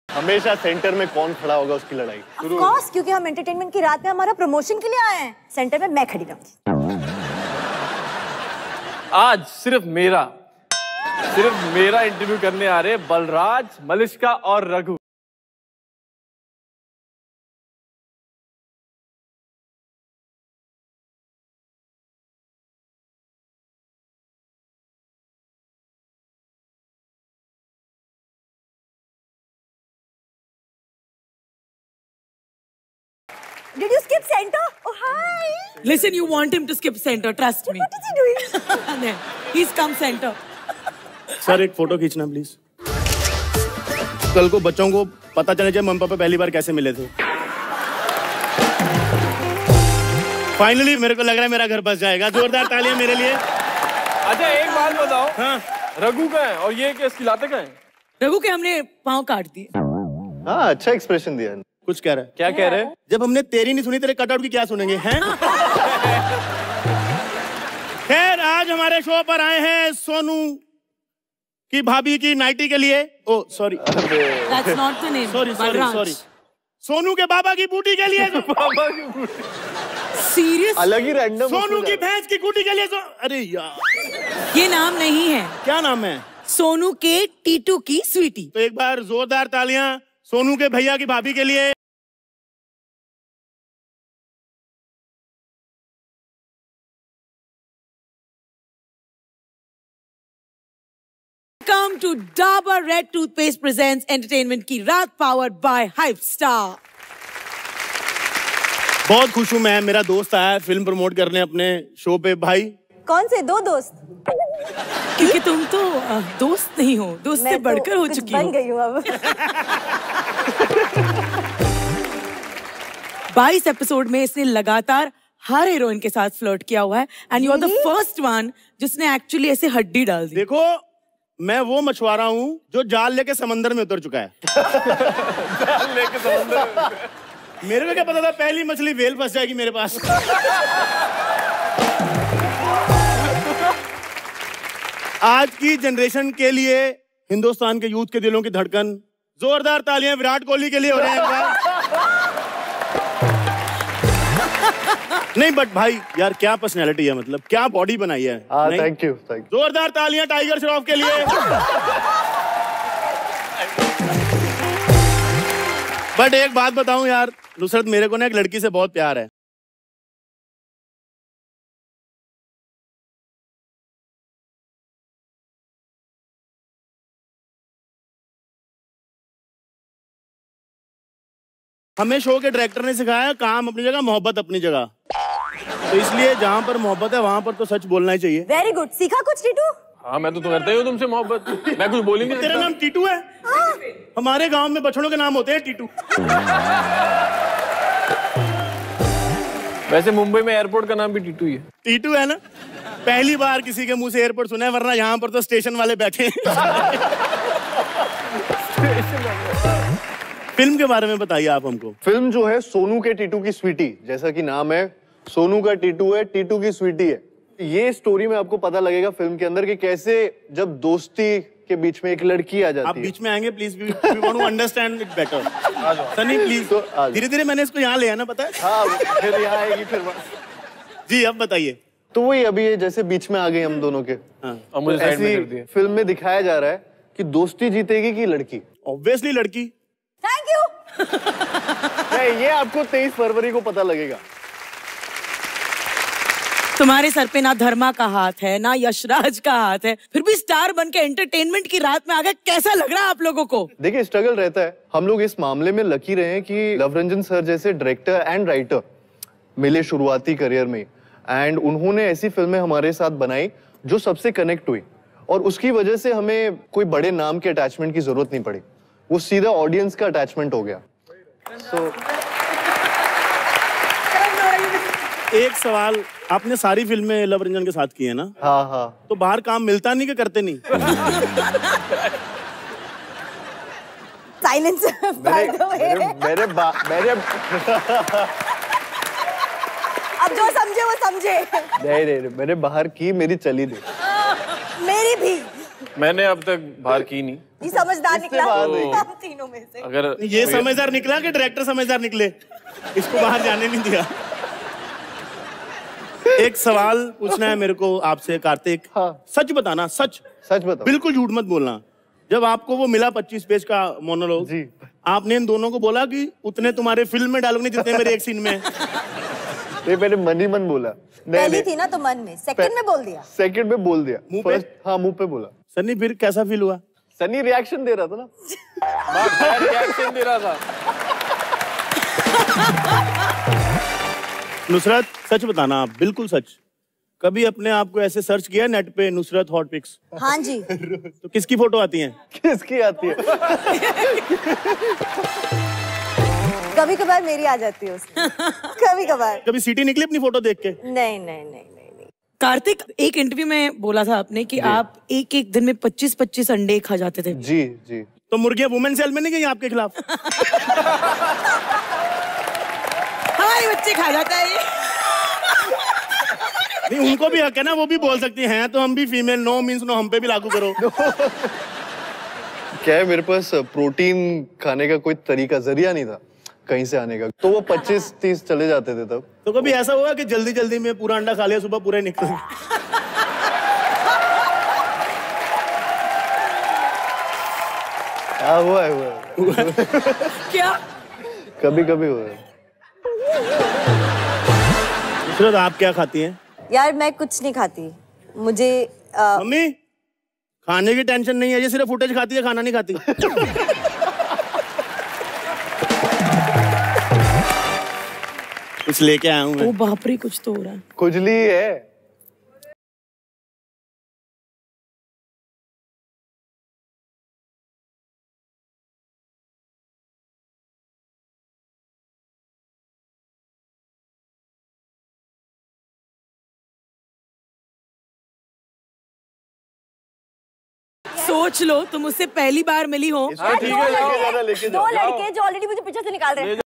हमेशा सेंटर में कौन खड़ा होगा उसकी लड़ाई। Of course, क्योंकि हम एंटरटेनमेंट की रात में हमारा प्रमोशन के लिए आए हैं। सेंटर में मैं खड़ी रहूंगी। आज सिर्फ मेरा इंटरव्यू करने आ रहे बलराज, मलिश्का और Raghu. Did you skip center? Oh, hi. Listen, you want him to skip center, trust me. What is he doing? He's come center. Sir एक फोटो खींचना प्लीज। कल को बच्चों को पता चले जब मम्मी पापा पहली बार कैसे मिले थे। फाइनली मेरे को लग रहा है मेरा घर बस जाएगा। जोरदार तालियां मेरे लिए। अच्छा एक बात बताओ, हाँ रघु का है और ये इसकी लाते का है? रघु के हमने पाँव काट दिए। हाँ अच्छा एक्सप्रेशन दिया। कुछ कह रहा है? क्या कह रहे हैं? जब हमने तेरी नहीं सुनी तेरे कटआउट की क्या सुनेंगे हैं? खैर आज हमारे शो पर आए हैं सोनू की भाभी की नाइटी के लिए। Oh sorry, That's not the name. Sorry Sonu के बाबा की बूटी के लिए। बाबा की बूटी। Serious? अलग ही रैंडम। सोनू की भैंस की कुटी के लिए। अरे यार ये नाम नहीं है। क्या नाम है? सोनू के टीटू की स्वीटी। तो एक बार जोरदार तालियां सोनू के भैया की भाभी के लिए। Welcome to Dabur Red Toothpaste presents entertainment की रात powered by Hype Star। बहुत खुश हूँ मैं, मेरा दोस्त आया है फिल्म प्रमोट करने अपने शो पे। भाई कौन से दो दोस्त? क्योंकि तुम तो दोस्त नहीं हो, दोस्त से बढ़कर हो चुकी हो। बन गई हूँ अब। 22 एपिसोड में इसने लगातार हर हीरोइन के साथ फ्लर्ट किया हुआ है and you are the first one जिसने एक्चुअली ऐसे हड्डी डाल दी। देखो मैं वो मछुआरा हूँ जो जाल लेके समंदर में उतर चुका है। जाल लेके समंदर में। मेरे को क्या पता था पहली मछली वेल फंस जाएगी मेरे पास। आज की जनरेशन के लिए, हिंदुस्तान के यूथ के दिलों की धड़कन, जोरदार तालियां विराट कोहली के लिए हो रहे हैं। नहीं बट भाई यार क्या पर्सनैलिटी है, मतलब क्या बॉडी बनाई है। Thank you. जोरदार तालियां टाइगर श्रॉफ के लिए। बट एक बात बताऊं यार नुसरत, मेरे को ना एक लड़की से बहुत प्यार है। हमें शो के डायरेक्टर ने सिखाया काम अपनी जगह, मोहब्बत अपनी जगह। तो इसलिए जहाँ पर मोहब्बत है वहाँ पर तो सच बोलना ही चाहिए। Very good. सीखा कुछ टीटू? हाँ मैं तो करता ही हूँ तुमसे मोहब्बत। मैं कुछ बोलेंगे। तेरा नाम टीटू है? हाँ। हमारे गांव में बछड़ों के नाम होते हैं टीटू। वैसे मुंबई में एयरपोर्ट का नाम भी टीटू ही है। टीटू है ना? पहली बार किसी के मुंह से एयरपोर्ट सुना है, वरना यहाँ पर तो स्टेशन वाले बैठे हैं। फिल्म के बारे में बताइए आप हमको। फिल्म जो है सोनू के टीटू की स्वीटी, जैसा कि नाम है, सोनू का टीटू है, टीटू की स्वीटी है। ये स्टोरी में आपको पता लगेगा फिल्म के अंदर कि कैसे जब दोस्ती के बीच में एक लड़की आ जाती है। आप बीच में आएंगे please, we want to understand it better. Sunny please. धीरे धीरे मैंने इसको यहाँ ले आना, पता है? हाँ फिर यहाँ आएगी फिर। जी अब बताइए। तो वही अभी ये जैसे बीच में आ गई हम दोनों के। और मुझे साइड में कर दिया। फिल्म में दिखाया जा रहा है कि दोस्ती जीतेगी कि लड़की। ऑब्वियसली लड़की। Thank you. ये आपको 23 फरवरी को पता लगेगा। तुम्हारे सर पे ना धर्मा का हाथ है ना यशराज का हाथ है, फिर भी स्टार बन के एंटरटेनमेंट की रात में आ गए। कैसा लग रहा है आप लोगों को? देखिए स्ट्रगल रहता है। हम लोग इस मामले में लकी रहे हैं कि लवरंजन सर जैसे डायरेक्टर एंड राइटर मिले शुरुआती करियर में, एंड उन्होंने ऐसी फिल्में हमारे साथ बनाई जो सबसे कनेक्ट हुई, और उसकी वजह से हमें कोई बड़े नाम के अटैचमेंट की जरूरत नहीं पड़ी, वो सीधा ऑडियंस का अटैचमेंट हो गया। एक सवाल, आपने सारी फिल्में लवरंजन के साथ की है ना? हाँ हाँ। तो बाहर काम मिलता नहीं कि करते नहीं? साइलेंस। मेरे अब जो समझे वो समझे। नहीं मैंने बाहर की, मेरी चली नहीं। मेरी भी। मैंने अब तक बाहर की नहीं। ये समझदार निकला तो- हम तीनों में से। अगर ये समझदार निकला कि डायरेक्टर समझदार निकले, इसको बाहर जाने नहीं दिया। एक सवाल पूछना है मेरे को आपसे कार्तिक। हाँ। सच बताना, सच सच बताओ। बिल्कुल झूठ मत बोलना। जब आपको वो मिला 25 पेज का मोनोलॉग, जी। आपने इन दोनों को बोला कि उतने तुम्हारे फिल्म में डालोगे जितने मेरे एक सीन में है? नहीं, मैंने मन ही मन बोला। पहली थी ना तो मन में, सेकंड में बोल दिया। सेकंड में बोल दिया। मुंह पे? फर्स्ट हाँ मुंह पे बोला। सन्नी फिर कैसा फील हुआ? सनी रिएक्शन दे रहा था ना। मैं रिएक्शन दे रहा था। नुसरत सच बताना, बिल्कुल सच। कभी अपने आप को ऐसे सर्च किया नेट पे, नुसरत हॉट पिक्स? हाँ जी। तो किसकी फोटो आती है? किसकी आती है? कभी कभार मेरी आ जाती है उसमें, कभी कभार। कभी सीटी निकली अपनी फोटो देख के? नहीं नहीं नहीं नहीं नहीं। कार्तिक, एक इंटरव्यू में बोला था आपने कि आप एक एक दिन में 25-25 अंडे खा जाते थे। जी जी। तो मुर्गियां वुमेन सेल में नहीं गई आपके खिलाफ? हमारे बच्चे खा जाता है ये। नहीं, उनको भी हक है ना, वो भी बोल सकती हैं तो हम भी फीमेल, नो मींस नो, हम पे भी लागू करो। क्या है, मेरे पास प्रोटीन खाने का कोई तरीका, जरिया नहीं था कहीं से आने का, तो वो 25-30 चले जाते थे तब। तो कभी ऐसा हुआ कि जल्दी जल्दी में पूरा अंडा खा लिया, सुबह पूरे निकल? हाँ हुआ है। क्या? कभी कभी हुआ है। नुसरत, आप क्या खाती हैं? यार मैं कुछ नहीं खाती, मुझे मम्मी खाने की टेंशन नहीं है, ये सिर्फ फुटेज खाती है, खाना नहीं खाती। कुछ लेके आया हूँ मैं। ओ बाप रे, कुछ तो हो रहा है। खुजली है। सोच लो, तुम उससे पहली बार मिली हो। इसको ठीक है, लेके जाना, लेके दो जाओ। लड़के जो ऑलरेडी मुझे पीछे से निकाल रहे हैं।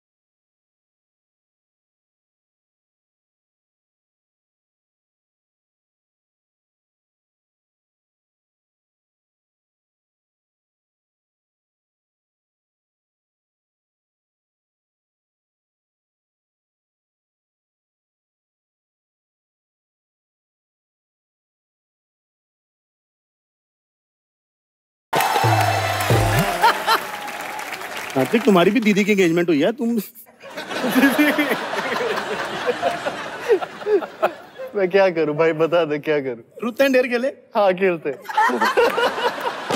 कार्तिक, तुम्हारी भी दीदी की एंगेजमेंट हुई है, तुम? मैं क्या करूं भाई, बता दे क्या करूं। ट्रूथ एंड डेयर खेले? हाँ खेलते।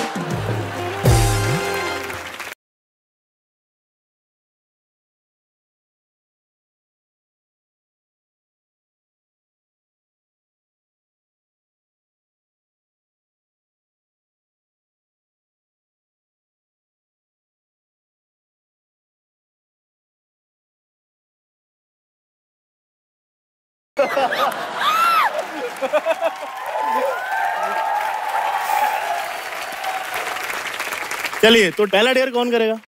चलिए, तो पहला डेयर कौन करेगा?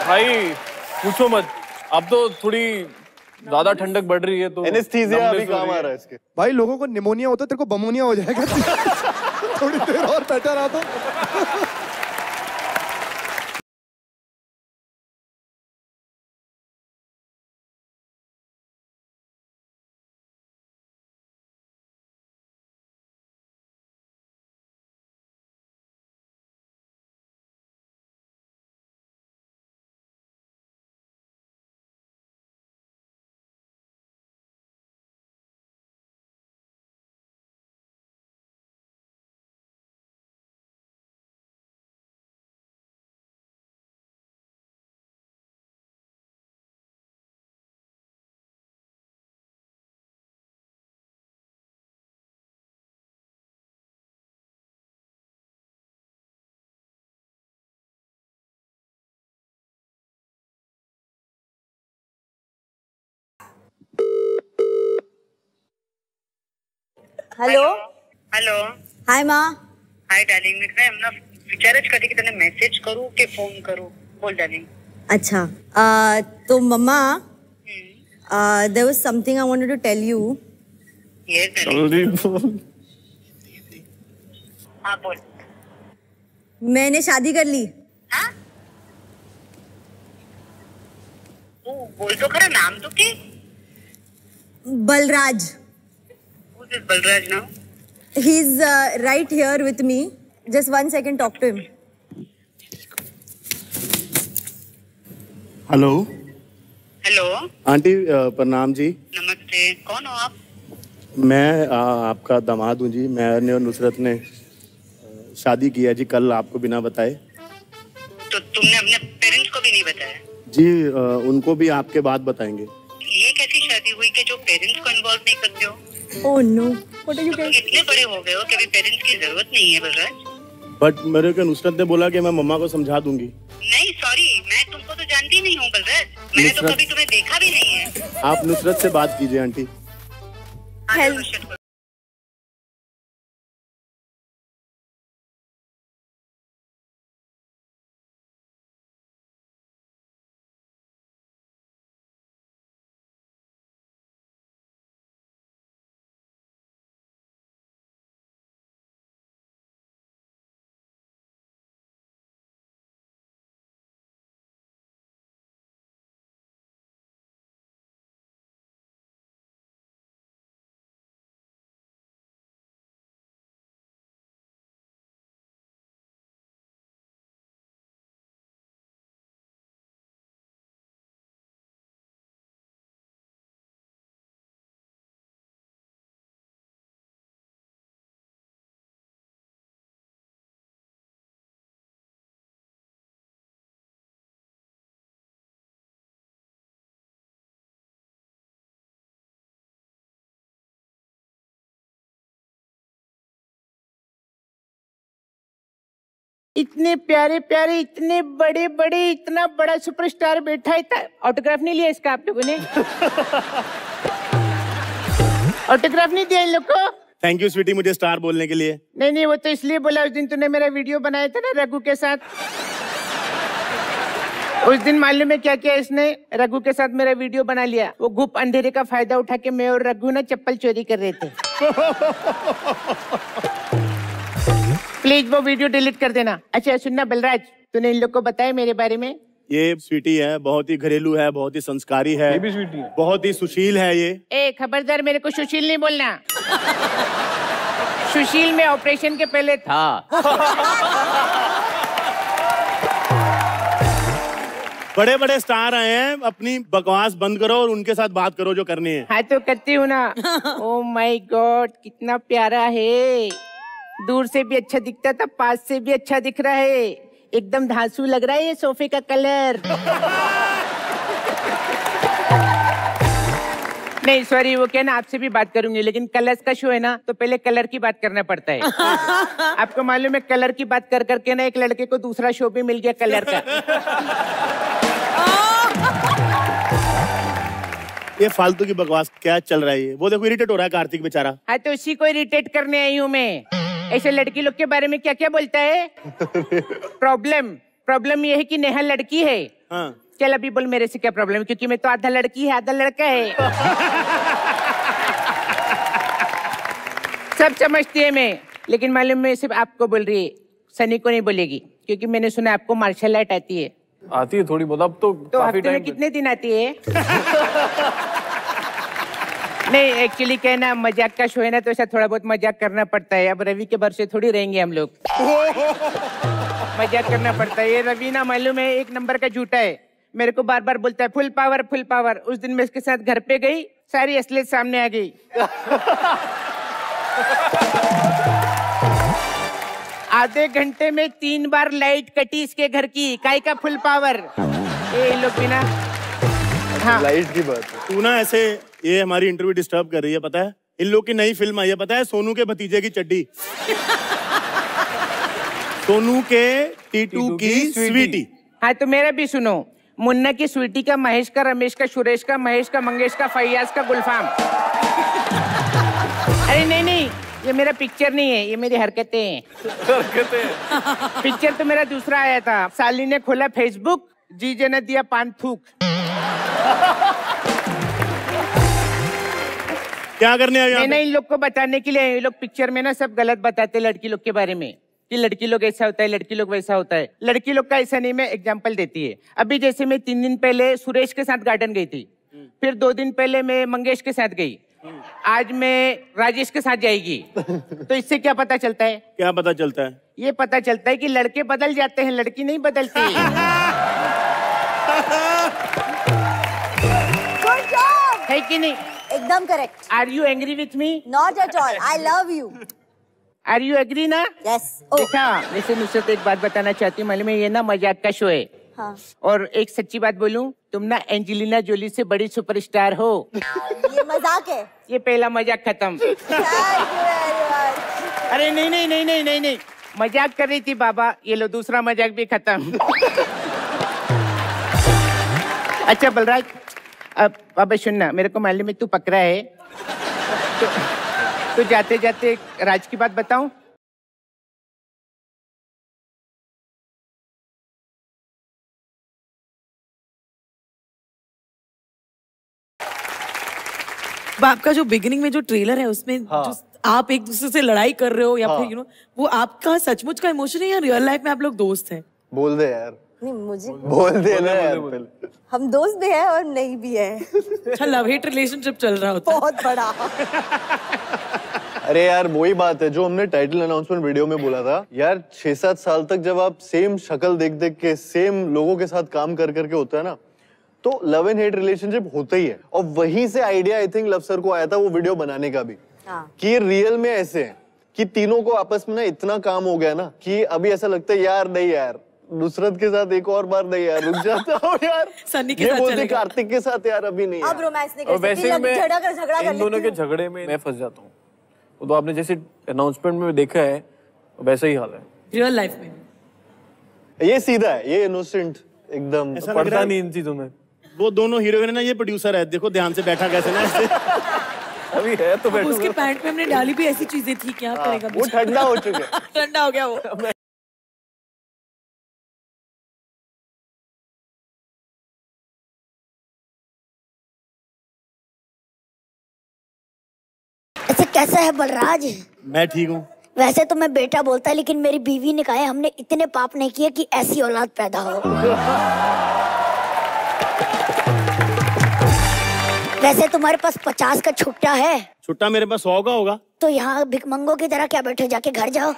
भाई पूछो मत, अब तो थोड़ी ज्यादा ठंडक बढ़ रही है तो एनेस्थीसिया अभी काम आ रहा है इसके। भाई लोगों को निमोनिया होता है, तेरे को बमोनिया हो जाएगा। थोड़ी देर और बैठा रहा तो। हेलो हेलो हाय माँ। हाय डार्लिंग, मैं हमना विचार ज करती कि तने मैसेज करूं के फोन करूं। बोल डार्लिंग। अच्छा तो मम्मा there was something I wanted to tell you. Yes darling. हाँ बोल। मैंने शादी कर ली। हाँ बोल तो खरा, नाम तो के? Balraj. Who is Balraj now? He's right here with me. Just 1 second, talk to him. Hello hello aunty, प्रणाम जी। नमस्ते, कौन हो आप? मैं आपका दामाद हूँ जी। मैंने और नुसरत ने शादी की है जी कल, आपको बिना बताए। तो तुमने अपने पेरेंट्स को भी नहीं बताया? जी उनको भी आपके बाद बताएंगे। ये कैसी शादी हुई कि जो पेरेंट्स को इन्वॉल्व नहीं करते हो? Oh no! What are you तुम guys? इतने बड़े हो गए हो कि अभी पेरेंट्स की जरूरत नहीं है बलराज। बट मेरे को नुसरत ने बोला कि मैं मम्मा को समझा दूंगी। नहीं सॉरी, मैं तुमको तो जानती नहीं हूँ बलराज, मैंने तो कभी तुम्हें देखा भी नहीं है। आप नुसरत से बात कीजिए आंटी। हेल्प। इतने प्यारे प्यारे, इतने बड़े बड़े, इतना बड़ा सुपरस्टार बैठा है। ऑटोग्राफ नहीं लिया इसका आप लोगों ने? ऑटोग्राफ नहीं दिया इन लोग को? थैंक यू स्वीटी मुझे स्टार बोलने के लिए। नहीं नहीं, वो तो इसलिए बोला, उस दिन तूने मेरा वीडियो बनाया था ना रघु के साथ। उस दिन मालूम है क्या किया इसने? रघु के साथ मेरा वीडियो बना लिया। वो गुप अंधेरे का फायदा उठा के मैं और रघु ना चप्पल चोरी कर रहे थे। प्लीज वो वीडियो डिलीट कर देना। अच्छा सुनना बलराज, तूने इन लोग को बताया मेरे बारे में? ये स्वीटी है, बहुत ही घरेलू है, बहुत ही संस्कारी है, ये भी स्वीटी है, बहुत ही सुशील है ये। ए खबरदार, मेरे को सुशील नहीं बोलना। सुशील में ऑपरेशन के पहले था। बड़े बड़े स्टार आए हैं, अपनी बकवास बंद करो और उनके साथ बात करो जो करनी है। हाँ तो करती हूँ ना। ओ माय गॉड, कितना प्यारा है। दूर से भी अच्छा दिखता था, पास से भी अच्छा दिख रहा है। एकदम धांसू लग रहा है ये सोफे का कलर। नहीं सॉरी, वो क्या ना, आपसे भी बात करूंगी, लेकिन कलर्स का शो है ना, तो पहले कलर की बात करना पड़ता है। आपको मालूम है कलर की बात कर करके ना एक लड़के को दूसरा शो भी मिल गया कलर का। ये फालतू की बकवास क्या चल रहा है ये? वो देखो इरिटेट हो रहा है कार्तिक बेचारा। हाँ तो उसी को इरिटेट करने आई हूँ मैं। ऐसे लड़की लोग के बारे में क्या क्या बोलता है? प्रॉब्लम ये है कि नेहा लड़की है हाँ। चल अभी बोल मेरे से क्या प्रॉब्लम है, क्योंकि मैं तो आधा लड़की है आधा लड़का है। सब समझती है मैं, लेकिन मालूम मैं सिर्फ आपको बोल रही है, सनी को नहीं बोलेगी, क्योंकि मैंने सुना आपको मार्शल आर्ट आती है। आती है थोड़ी बहुत, अब तो काफी हफ्ते में कितने दिन आती है? नहीं एक्चुअली क्या है ना, मजाक का शो है ना, तो ऐसा थोड़ा बहुत मजाक करना पड़ता है। अब रवि के भरोसे थोड़ी रहेंगे हम लोग। मजाक करना पड़ता है। ये रवि ना मालूम है एक नंबर का झूठा है, मेरे को बार बार बोलता है फुल पावर फुल पावर। उस दिन मैं इसके साथ घर पे गई, सारी असलियत सामने आ गई। आधे घंटे में 3 बार लाइट कटी इसके घर की, काय का फुल पावर। ये लोग बिना हाँ लाइट की बात है। तू ना ऐसे ये हमारी इंटरव्यू डिस्टर्ब कर रही है, पता है? इन लोग की नई फिल्म आई है, पता है? सोनू के भतीजे की चड्डी। सोनू के टीटू की स्वीटी। हाँ तो मेरा भी सुनो, मुन्ना की स्वीटी का, महेश का, रमेश का, सुरेश का, महेश का, मंगेश का, फैयाज का, गुलफाम। अरे नहीं नहीं, ये मेरा पिक्चर नहीं है, ये मेरी हरकतें हैं। पिक्चर तो मेरा दूसरा आया था। साली ने खोला फेसबुक, जीजे ने दिया पान थूक। क्या करने आए? मैंने इन लोग को बताने के लिए, ये लोग पिक्चर में ना सब गलत बताते लड़की लोग के बारे में, कि लड़की लोग ऐसा होता है, लड़की लोग वैसा होता है। लड़की लोग का ऐसा नहीं, मैं एग्जांपल देती है। अभी जैसे मैं 3 दिन पहले सुरेश के साथ गार्डन गई थी, फिर 2 दिन पहले मैं मंगेश के साथ गई, आज मैं राजेश के साथ जाएगी। तो इससे क्या पता चलता है? क्या पता चलता है? ये पता चलता है कि लड़के बदल जाते हैं, लड़की नहीं बदलती। Good job! है कि नहीं? एकदम correct. Are you angry with me? Not at all. I love you. Are you agree ना? Yes. देखा, वैसे नुसरत एक बात बताना चाहती हूँ, मालूम है ये ना मजाक का शो है। हाँ। और एक सच्ची बात बोलूं, तुम ना एंजेलिना जोली से बड़ी सुपरस्टार हो। ये मजाक है। ये पहला मजाक खत्म। Thank you very much. अरे नहीं नहीं नहीं नहीं नहीं नहीं, मजाक कर रही थी बाबा, ये लो दूसरा मजाक भी खत्म। अच्छा बलराज, अब बाबा सुनना, मेरे को मालूम है तू पकड़ा है, तो जाते जाते राज की बात बताऊं? आपका जो बिगिनिंग में जो ट्रेलर है उसमें जो आप एक दूसरे से लड़ाई कर रहे हो, या फिर वो आपका सचमुच का इमोशन है या रियल लाइफ में आप लोग दोस्त हैं? बोल दे यार। नहीं मुझे बोल दे ना यार। हम दोस्त भी है और नहीं भी है। अच्छा लव हेट रिलेशनशिप चल रहा होता है। बहुत बड़ा। अरे यार वही बात है जो हमने टाइटल अनाउंसमेंट वीडियो में बोला था यार, 6-7 साल तक जब आप सेम शक्ल देख देख के सेम लोगों के साथ काम कर करके होता है ना, तो लव एंड हेट रिलेशनशिप होता ही है। और वहीं से idea I think Luv sir को आया था वो वीडियो बनाने का भी, कि ये रियल में ऐसे है कि तीनों को आपस में ना इतना काम हो गया ना कि अभी ऐसा लगता है यार नहीं यार नुसरत के साथ एक और बार नहीं यार, रुक जाता हूँ यार। सन्नी के ये साथ बोलते चलेगा। कार्तिक के साथ यार अभी नहीं। अब रोमांस नहीं और कर सकती, वैसे मैं झगड़ा कर इन दोनों के झगड़े में मैं फंस जाता हूँ। तो आपने जैसे अनाउंसमेंट में देखा है वैसा ही हाल है रियल लाइफ में। ये सीधा है, ये इनोसेंट एकदम, पड़ता नहीं इन चीजों में। वो दोनों हीरोइन है ना, ये प्रोड्यूसर है, देखो ध्यान से बैठा कैसे ना ऐसे। अभी है तो बैठो। उसके पैंट में हमने डाली भी ऐसी चीजें थी, क्या करेगा? वो ठंडा हो चुका है। ठंडा हो गया वो। ऐसे कैसा है बलराज? मैं ठीक हूँ। वैसे तो मैं बेटा बोलता है, लेकिन मेरी बीवी ने कहा है हमने इतने पाप नहीं किए कि ऐसी औलाद पैदा हो। वैसे तुम्हारे पास 50 का छुट्टा है? छुट्टा मेरे पास 100 का होगा। तो यहाँ भिखमंगों की तरह क्या बैठे, जाके घर जाओ।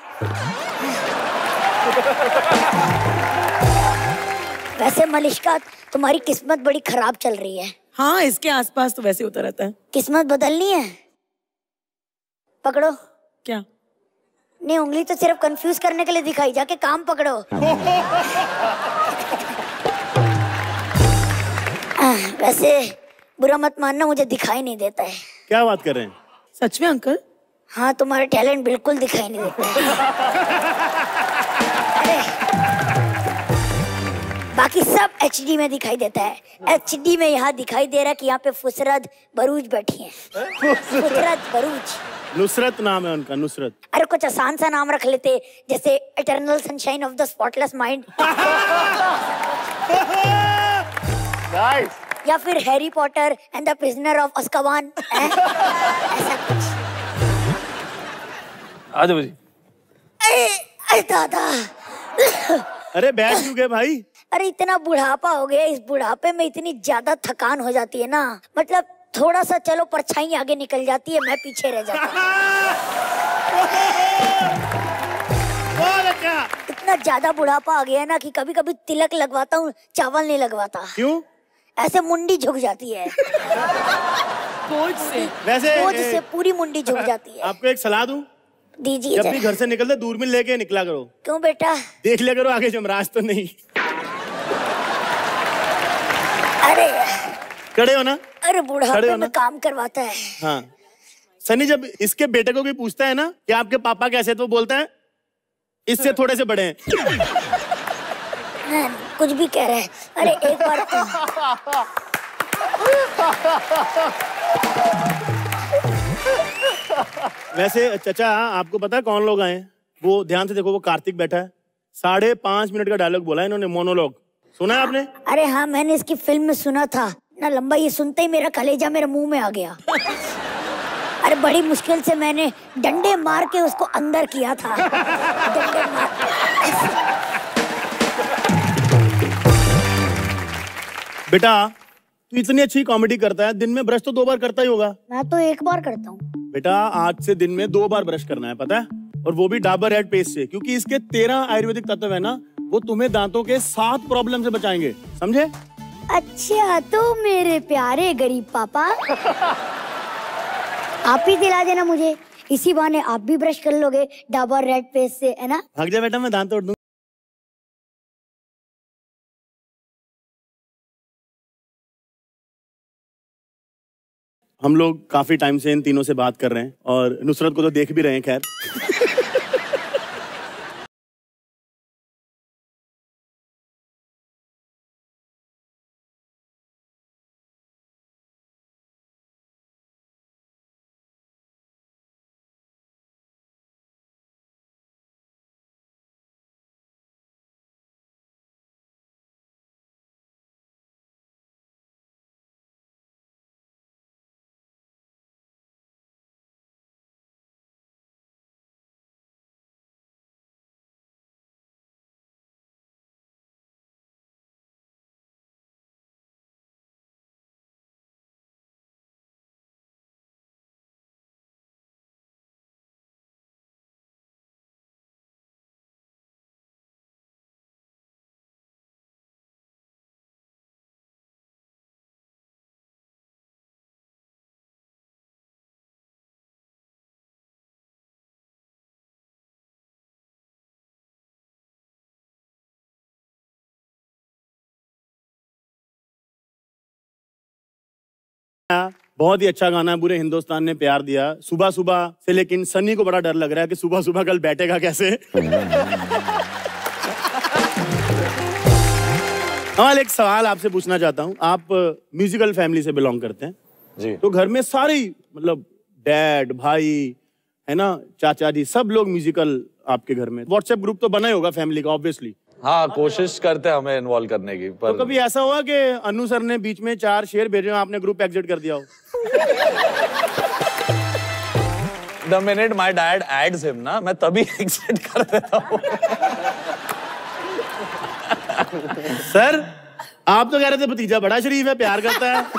वैसे मलिश्का तुम्हारी किस्मत बड़ी खराब चल रही है। हाँ इसके आसपास तो वैसे होता रहता है। किस्मत बदलनी है? पकड़ो। क्या? नहीं उंगली तो सिर्फ कंफ्यूज करने के लिए दिखाई, जाके काम पकड़ो। वैसे बुरा मत मानना, मुझे दिखाई नहीं देता है। क्या बात कर रहे हैं? सच में अंकल? हाँ तुम्हारे टैलेंट बिल्कुल दिखाई नहीं देता है। बाकी सब HD में दिखाई देता है। HD में यहाँ दिखाई दे रहा है कि यहाँ पे फुसरत बरूज बैठी है। फुसरत बरूज। नुसरत नाम है उनका, नुसरत। अरे कुछ आसान सा नाम रख लेते, जैसे eternal sunshine of the spotless mind. Nice. या फिर Harry Potter and the prisoner of Azkaban, ऐसा कुछ। आ जाओ जी। अरे दादा। अरे बैठ क्यों गए भाई? अरे इतना बुढ़ापा हो गया, इस बुढ़ापे में इतनी ज्यादा थकान हो जाती है ना, मतलब थोड़ा सा चलो परछाई आगे निकल जाती है, मैं पीछे रह जाता हूँ। इतना ज्यादा बुढ़ापा आ गया है ना कि कभी कभी तिलक लगवाता हूँ, चावल नहीं लगवाता। क्यों? ऐसे मुंडी झुक जाती है। बोझ से। वैसे बोझ से पूरी मुंडी झुक जाती है। आपको एक सलाह दूं? दीजिए। जब भी घर से निकलते दूरबीन लेके निकला करो। क्यों बेटा? देख लिया करो आगे जमराज तो नहीं। अरे खड़े हो ना? अरे बुढ़ापे में काम करवाता है। हाँ सनी, जब इसके बेटे को कोई पूछता है ना कि आपके पापा कैसे, तो बोलता है इससे थोड़े से बड़े हैं। नहीं, कुछ भी कह रहे हैं। अरे एक बार तो वैसे चचा आपको पता है कौन लोग आए? वो ध्यान से देखो, वो कार्तिक बैठा है। 5.5 मिनट का डायलॉग बोला है इन्होंने, मोनोलॉग। सुना है आपने? अरे हाँ, मैंने इसकी फिल्म में सुना था ना। लंबा ये सुनते ही मेरा कलेजा मेरे मुंह में आ गया। अरे बड़ी मुश्किल से मैंने डंडे मार के उसको अंदर किया था। डंडे मार बेटा तू इतनी अच्छी कॉमेडी करता है, दिन में ब्रश तो 2 बार करता ही होगा। मैं तो 1 बार करता हूँ। बेटा आज से दिन में 2 बार ब्रश करना है, पता है? और वो भी डाबर रेड पेस्ट से, क्योंकि इसके 13 आयुर्वेदिक तत्व है ना, वो तुम्हें दांतों के 7 प्रॉब्लम से बचाएंगे, समझे? अच्छा तो मेरे प्यारे गरीब पापा, आप ही दिला देना मुझे, इसी बहाने आप भी ब्रश कर लोगे डाबर रेड पेस्ट से, है ना? भाग जा बेटा, मैं दांत तोड़ दूं। हम लोग काफी टाइम से इन तीनों से बात कर रहे हैं और नुसरत को तो देख भी रहे हैं। खैर बहुत ही अच्छा गाना है, पूरे हिंदुस्तान ने प्यार दिया सुबह सुबह से। लेकिन सनी को बड़ा डर लग रहा है कि सुबह सुबह कल बैठेगा कैसे। अमाल, एक सवाल आपसे पूछना चाहता हूँ। आप म्यूजिकल फैमिली से बिलोंग करते हैं जी। तो घर में सारे ही, मतलब डैड, भाई, है ना, चाचा जी, सब लोग म्यूजिकल आपके घर में? व्हाट्सएप ग्रुप तो बना ही होगा फैमिली का ऑब्वियसली। हाँ, कोशिश करते हैं हमें इन्वॉल्व करने की, पर तो कभी ऐसा हुआ कि अनु सर ने बीच में 4 शेर भेजे, आपने ग्रुप एग्जिट कर दिया हो? The minute my dad adds him ना, मैं तभी एग्जिट कर देता हूँ। सर आप तो कह रहे थे भतीजा बड़ा शरीफ है, प्यार करता है।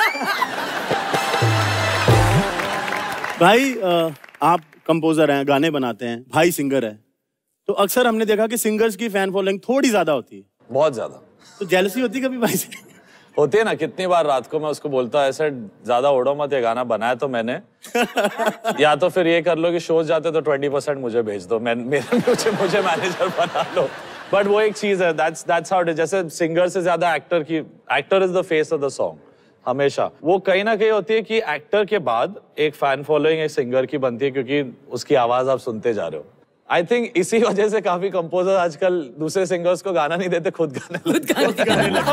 भाई आप कंपोजर हैं, गाने बनाते हैं, भाई सिंगर है, तो अक्सर हमने देखा कि सिंगर्स की फैन फॉलोइंग थोड़ी ज्यादा होती है। बहुत ज्यादा। तो जेलसी होती कभी भाई से? होती है ना। कितनी बार रात को मैं उसको बोलता हूँ ऐसे ज्यादा ओढ़ो मत, ये गाना बनाया तो मैंने। या तो फिर ये कर लो कि शोज जाते तो 20% मुझे भेज दो, मुझे मैनेजर बना लो। बट वो एक चीज है, that's how it is। जैसे सिंगर से ज्यादा actor is the face of the song. हमेशा वो कहीं ना कहीं होती है कि एक्टर के बाद एक फैन फॉलोइंग एक सिंगर की बनती है, क्योंकि उसकी आवाज आप सुनते जा रहे हो। आई थिंक इसी वजह से काफी कंपोजर आजकल दूसरे सिंगर्स को गाना नहीं देते, खुद गाने लगते।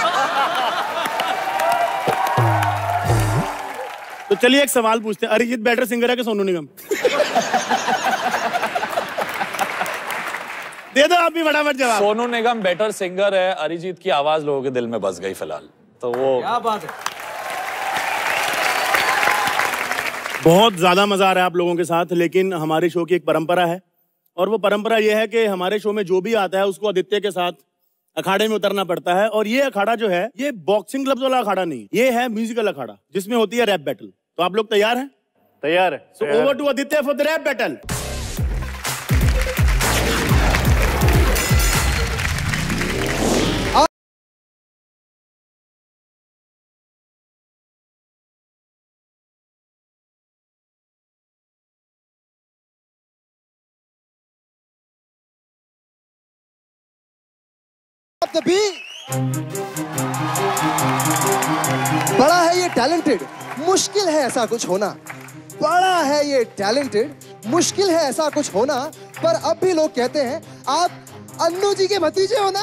तो चलिए एक सवाल पूछते हैं, अरिजीत बेटर सिंगर है कि सोनू निगम? दे दो आप भी फटाफट जवाब। सोनू निगम बेटर सिंगर है, अरिजीत की आवाज लोगों के दिल में बस गई फिलहाल। तो वो क्या बात है। बहुत ज्यादा मजा आ रहा है आप लोगों के साथ, लेकिन हमारे शो की एक परंपरा है और वो परंपरा ये है कि हमारे शो में जो भी आता है उसको आदित्य के साथ अखाड़े में उतरना पड़ता है। और ये अखाड़ा जो है ये बॉक्सिंग क्लब्स वाला अखाड़ा नहीं, ये है म्यूजिकल अखाड़ा जिसमें होती है रैप बैटल। तो आप लोग तैयार हैं? तैयार है। So over to Aditya for the rap battle. बड़ा है ये टैलेंटेड, मुश्किल है ऐसा कुछ होना। बड़ा है ये टैलेंटेड, मुश्किल है ऐसा कुछ होना, पर अब भी लोग कहते हैं आप अन्नू जी के भतीजे हो ना।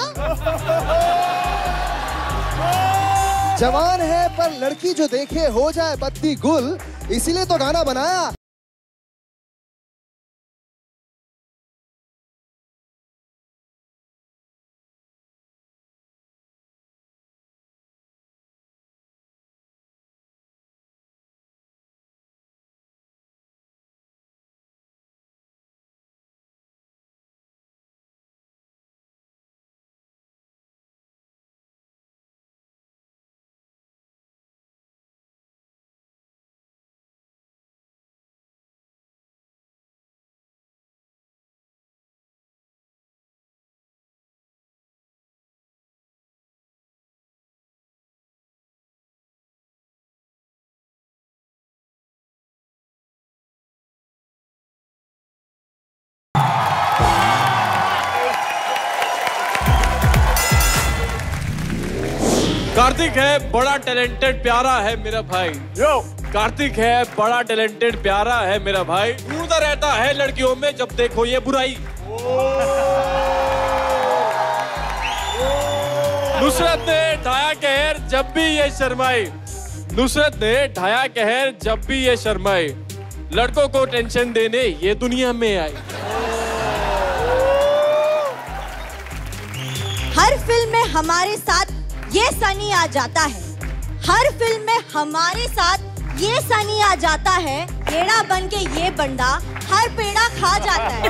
जवान है पर लड़की जो देखे हो जाए पत्ती गुल, इसीलिए तो गाना बनाया। कार्तिक है बड़ा टैलेंटेड प्यारा है मेरा भाई। यो कार्तिक है बड़ा टैलेंटेड प्यारा है मेरा भाई। ढूंढता रहता है लड़कियों में जब देखो ये बुराई। नुसरत ने ढाया कहर जब भी ये शर्माई। नुसरत ने ढाया कहर जब भी ये शर्माई। लड़कों को टेंशन देने ये दुनिया में आई। हर फिल्म में हमारे साथ ये सनी आ जाता है। हर फिल्म में हमारे साथ ये सनी आ जाता है। पेड़ा बन के ये बंदा हर पेड़ा खा जाता है।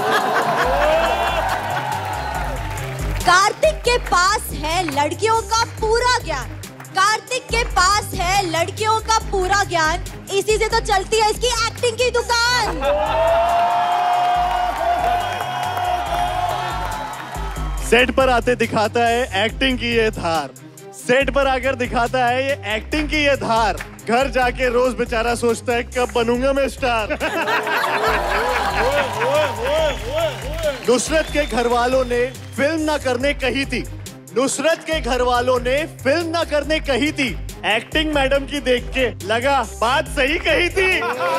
कार्तिक के पास है लड़कियों का पूरा ज्ञान। कार्तिक के पास है लड़कियों का पूरा ज्ञान। इसी से तो चलती है इसकी एक्टिंग की दुकान। सेट पर आते दिखाता है एक्टिंग की ये धार। सेट पर आकर दिखाता है ये एक्टिंग की ये धार। घर जाके रोज बेचारा सोचता है कब बनूंगा मैं स्टार। नुसरत के घर वालों ने फिल्म ना करने कही थी। नुसरत के घर वालों ने फिल्म ना करने कही थी। एक्टिंग मैडम की देख के लगा बात सही कही थी।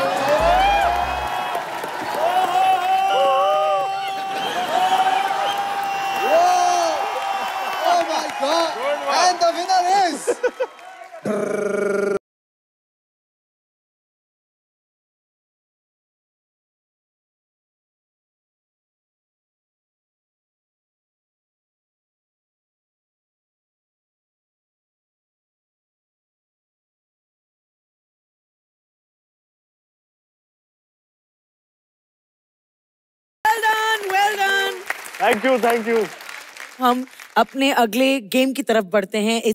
And the winner is well done. Thank you. हम अपने अगले गेम की तरफ बढ़ते हैं।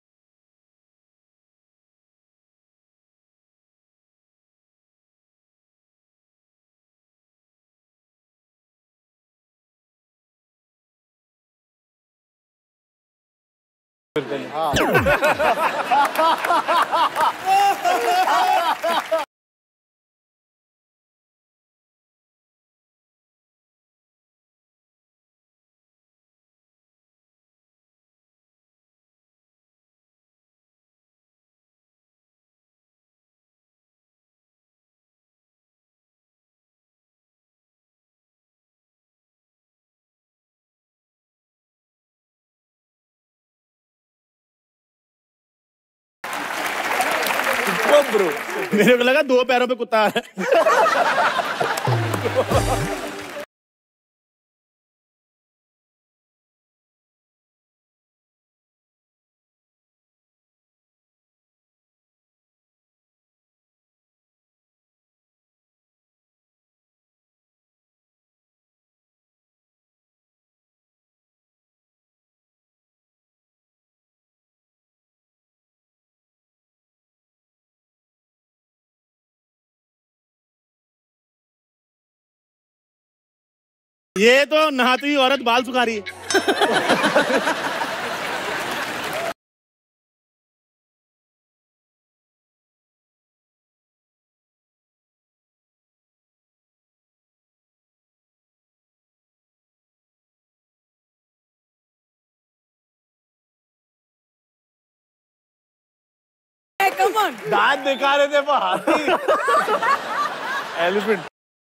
मेरे को लगा 2 पैरों पे कुत्ता आ रहा है। ये तो नहाती हुई औरत बाल सुखा रही है। Come on. दांत दिखा रहे थे वो हाथी एलिफेंट।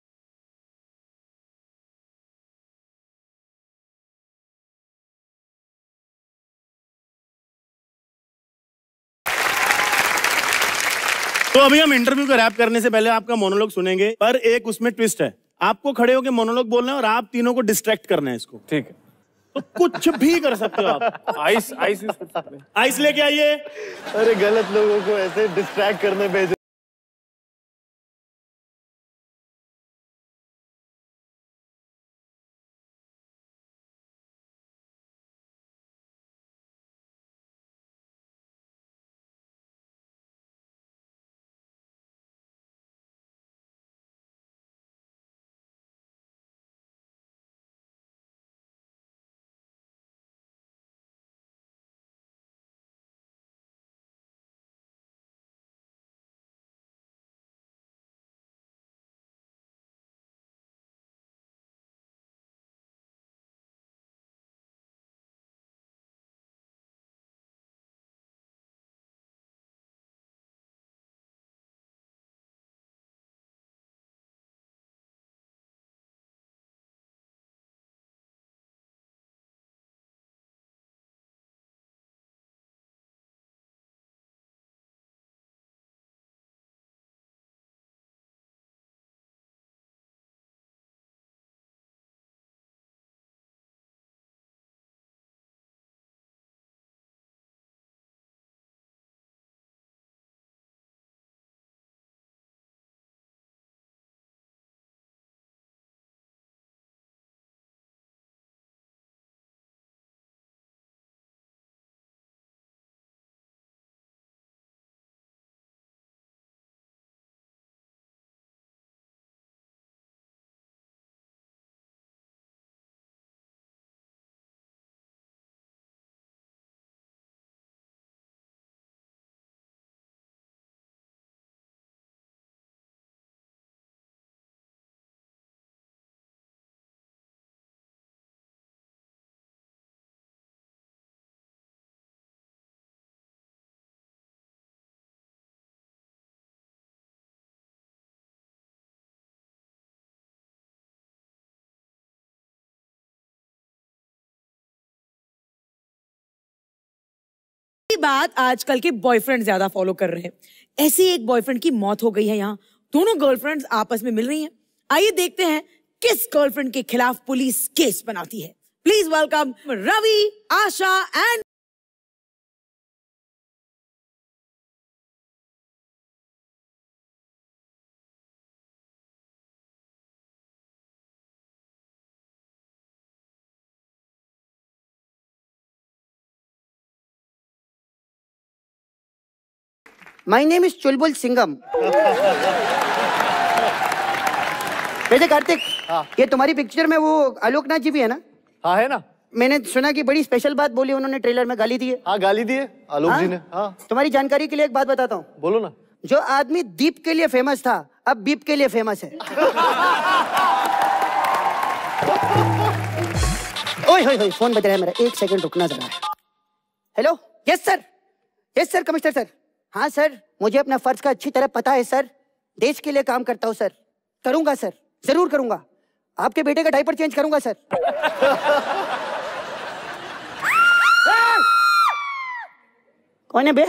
तो अभी हम इंटरव्यू का रैप करने से पहले आपका मोनोलॉग सुनेंगे, पर एक उसमें ट्विस्ट है। आपको खड़े होकर मोनोलॉग बोलना है और आप तीनों को डिस्ट्रैक्ट करना है इसको। ठीक है। तो कुछ भी कर सकते हो आप। आइस आइस लेके आइए। अरे गलत लोगों को ऐसे डिस्ट्रैक्ट करने भेज। बात आजकल के बॉयफ्रेंड ज्यादा फॉलो कर रहे हैं। ऐसी एक बॉयफ्रेंड की मौत हो गई है। यहाँ दोनों गर्लफ्रेंड्स आपस में मिल रही हैं। आइए देखते हैं किस गर्लफ्रेंड के खिलाफ पुलिस केस बनाती है। Please welcome Ravi, Asha and My name is Chulbul Singham. वैसे कार्तिक, ये तुम्हारी पिक्चर में वो आलोकनाथ जी भी है ना? हाँ है ना। मैंने सुना कि बड़ी स्पेशल बात बोली उन्होंने, ट्रेलर में गाली दी है। हाँ गाली दी है आलोक जी ने। हाँ तुम्हारी जानकारी के लिए एक बात बताता हूँ। बोलो ना। जो आदमी दीप के लिए फेमस था अब बीप के लिए फेमस है। ओए होए होए, फोन बज रहा है मेरा, एक सेकंड रुकना जरा। Hello, yes sir, yes sir, commissioner sir. हाँ सर, मुझे अपना फर्ज का अच्छी तरह पता है सर। देश के लिए काम करता हूँ सर। करूंगा सर, जरूर करूंगा। आपके बेटे का डायपर चेंज करूंगा सर। कौन है बे?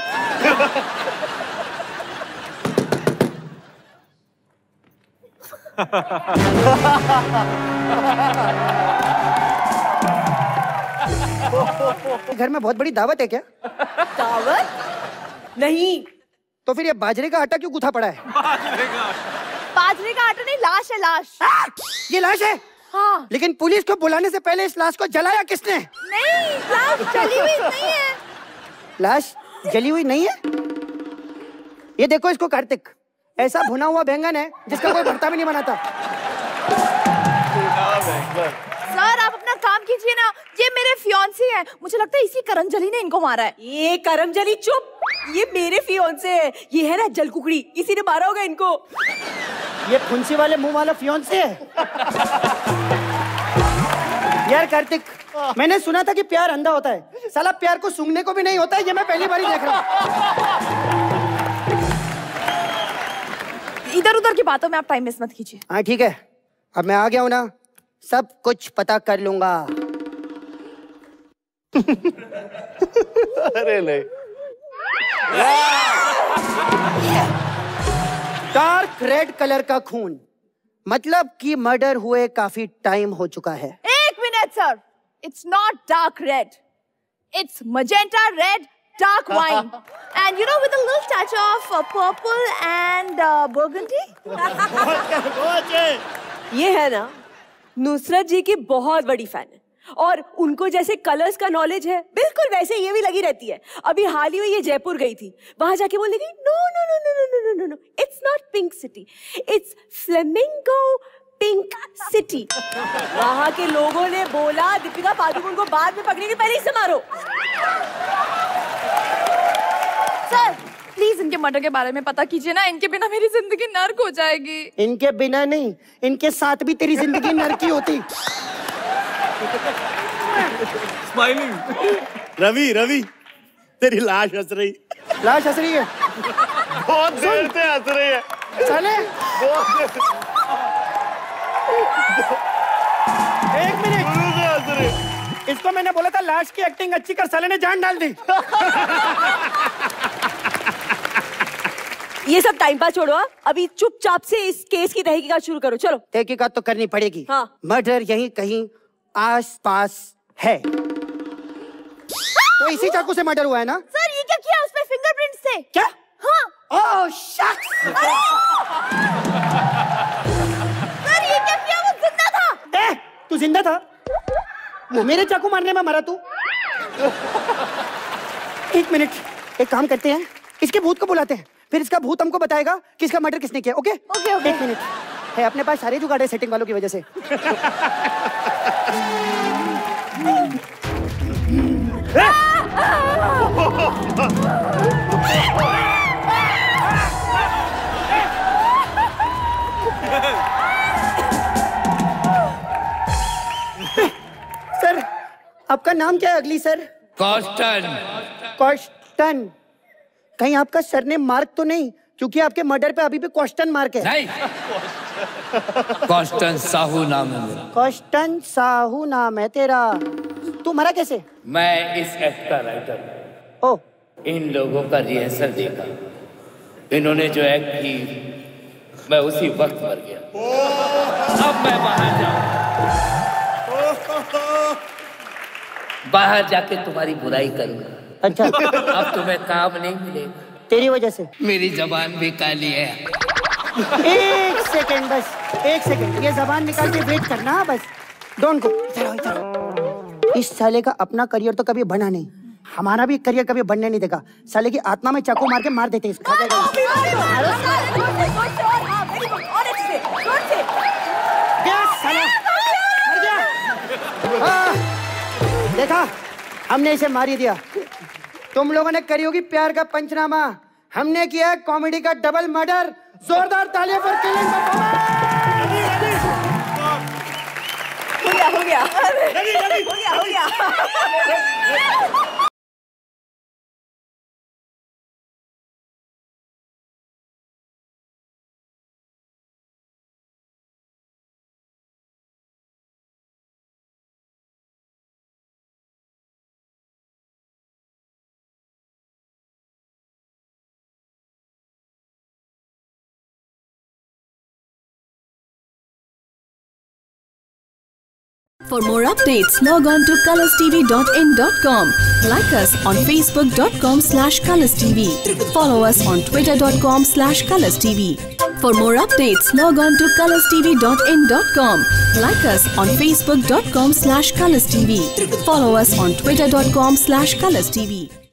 घर में बहुत बड़ी दावत है क्या? दावत नहीं। तो फिर ये बाजरे का आटा क्यों गूथा पड़ा है? बाजरे का आटा नहीं, लाश है, लाश। ये लाश है? हाँ। लेकिन पुलिस को बुलाने से पहले इस लाश को जलाया किसने? नहीं, लाश जली हुई नहीं है। लाश जली हुई नहीं है? ये देखो इसको कार्तिक, ऐसा भुना हुआ बैंगन है जिसका कोई भरता भी नहीं बनाता। सर आप अपना काम कीजिए ना, ये मेरे फियांसे हैं, मुझे लगता है इसी करमजली ने इनको मारा है। ये करमजली चुप, ये मेरे फियांसे है, ये है ना जलकुकड़ी, इसी ने मारा होगा इनको। ये फुंसी वाले मुंह वाला फियांसे है। यार कार्तिक, मैंने सुना था कि प्यार अंधा होता है, साला प्यार को सूंघने को भी नहीं होता है, ये मैं पहली बार ही देख रहा हूँ। इधर उधर की बातों में आप टाइम वेस्ट मत कीजिए। हाँ ठीक है, अब मैं आ गया हूँ ना, सब कुछ पता कर लूंगा। अरे नहीं। डार्क रेड कलर का खून, मतलब कि मर्डर हुए काफी टाइम हो चुका है। एक minute sir, it's not dark red, it's magenta red dark wine and you know with a little touch of purple and burgundy. ये है ना, नुसरत जी की बहुत बड़ी फैन है और उनको जैसे कलर्स का नॉलेज है, बिल्कुल वैसे ये भी लगी रहती है। अभी हाल ही में ये जयपुर गई थी, वहां जाके बोलने गई no no no no no no no no, it's not pink city, it's flamingo pink city. वहां के लोगों ने बोला दीपिका पादुकोण को बाद में पकड़ेंगे, पहले ही से मारो। सर प्लीज इनके मर्डर के बारे में पता कीजिए ना, इनके बिना मेरी जिंदगी नर्क हो जाएगी। इनके बिना नहीं, इनके साथ भी तेरी जिंदगी नर्क ही होती। स्माइलिंग। रवि रवि, तेरी लाश हंस रही। लाश हंस रही है? बहुत देर से हंस रही है साले। बहुत देर से। एक मिनट, हंस रही। इसको मैंने बोला था लाश की एक्टिंग अच्छी कर, साले ने जान डाल दी। ये सब टाइम पास छोड़ो, अभी चुपचाप से इस केस की तहकीकात शुरू करो। चलो तहकीकात तो करनी पड़ेगी। हाँ। मर्डर यहीं कहीं आस पास है। तो इसी चाकू से मर्डर हुआ है ना? सर ये क्या किया, उसमें फिंगरप्रिंट्स थे। क्या? हाँ। ओह शक्स। सर ये क्या किया, वो जिंदा था। तू जिंदा था? मेरे चाकू मारने में मरा तू? एक मिनट, एक काम करते हैं, इसके भूत को बुलाते हैं, फिर इसका भूत हमको बताएगा कि इसका मर्डर किसने किया। Okay okay okay. एक मिनट है, अपने पास सारे जुगाड़ है सेटिंग वालों की वजह से। सर आपका नाम क्या है अगली सर? कॉस्टन। कॉस्टन, कहीं आपका सरनेम मार्क तो नहीं, क्योंकि आपके मर्डर पे अभी भी क्वेश्चन मार्क है। नहीं, कॉस्टन साहू नाम है मेरा। कॉस्टन साहू नाम है तेरा। तू मरा कैसे? मैं इस एक्ट का राइटर। ओ, इन लोगों का रिहर्सल देखा, इन्होंने जो एक्ट की मैं उसी वक्त मर गया। अब मैं बाहर जाऊं, बाहर जाके तुम्हारी बुराई करूंगा। अच्छा। अब तुम्हें काम नहीं मिलेगा तेरी वजह से। मेरी जबान भी काली है। एक सेकंड बस, एक सेकंड, ये जबान निकाल के वेट करना बस। Don't go. इधर इस साले का अपना करियर तो कभी बना नहीं, हमारा भी करियर कभी बनने नहीं देगा। साले की आत्मा में चाकू मार के मार देते इसको। देखा, हमने इसे मार ही दिया। तुम लोगों ने करी होगी प्यार का पंचनामा, हमने किया कॉमेडी का डबल मर्डर। जोरदार तालियां पर किलिंग हो गया। For more updates, log on to colorstv.in.com. Like us on facebook.com/colorstv. Follow us on twitter.com/colorstv. For more updates, log on to colorstv.in.com. Like us on facebook.com/colorstv. Follow us on twitter.com/colorstv.